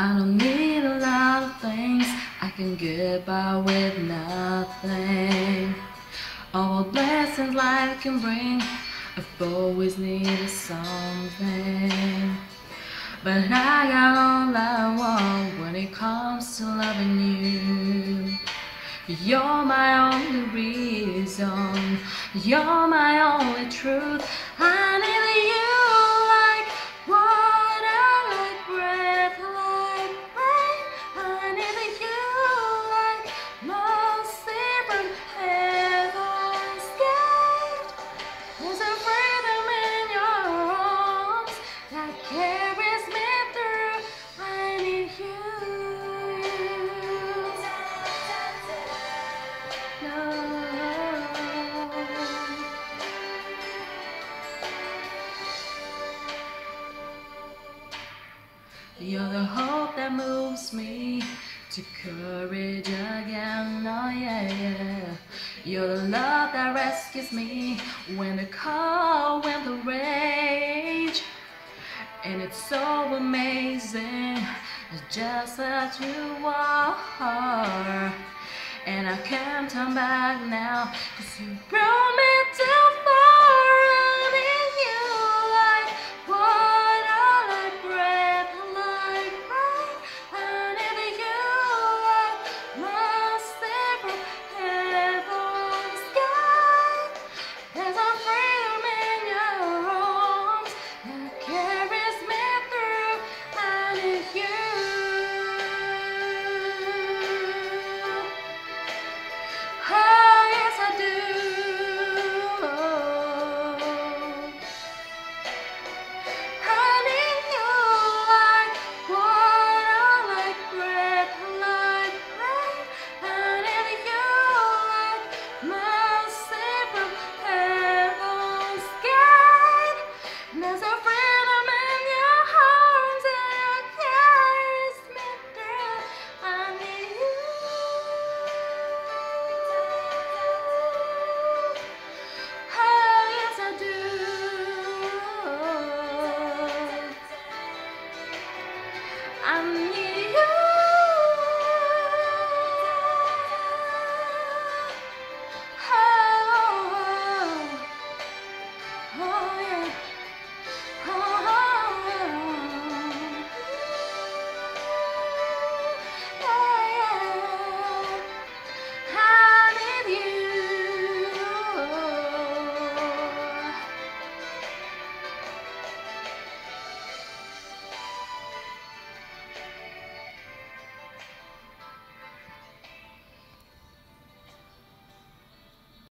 I don't need a lot of things, I can get by with nothing. All the blessings life can bring, I've always needed something. But I got all I want when it comes to loving you. You're my only reason, you're my only truth. I need you like water, like breath, like rain. I need you like mercy from heaven's gate. There's a freedom in your arms that carries me through. I need you. You're the hope that moves me to courage again, oh yeah, yeah. You're the love that rescues me when the cold, when the rage. And it's so amazing, just that you are. And I can't turn back now, 'cause you brought me down.